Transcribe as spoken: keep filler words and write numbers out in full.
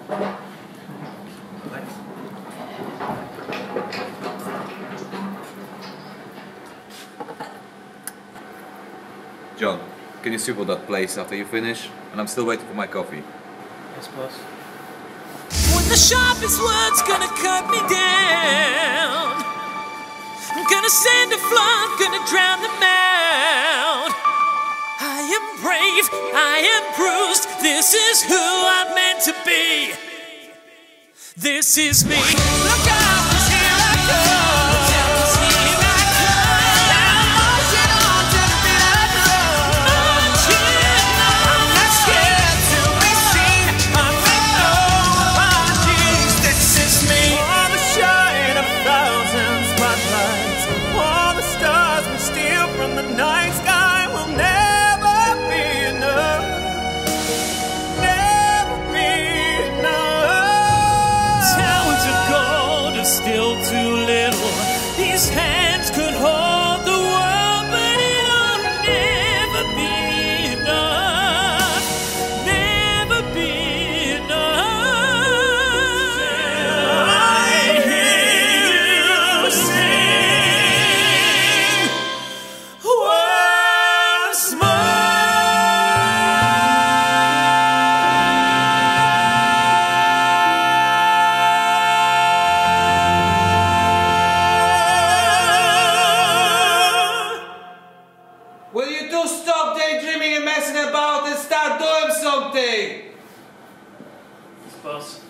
Thanks. John, can you sweep all that place after you finish? And I'm still waiting for my coffee. Yes, boss. When the sharpest word's gonna cut me down, I'm gonna send a flood, gonna drown them out. I am brave, I am bruised, this is who I'm meant to be. This is me. Look out, 'cause here I come. Here I come. I'm marching on to the beat I drum. Marching on. I'm not scared to be seen. I make no apologies. This is me. All the shine of a thousand spotlights, all the stars we steal from the night sky will never be enough. Never be enough. Towers of gold are still too little. These hands could hold the world, but it'll never be enough. Never be enough. I hear you sing once Will you two stop daydreaming and messing about and start doing something? Yes, boss.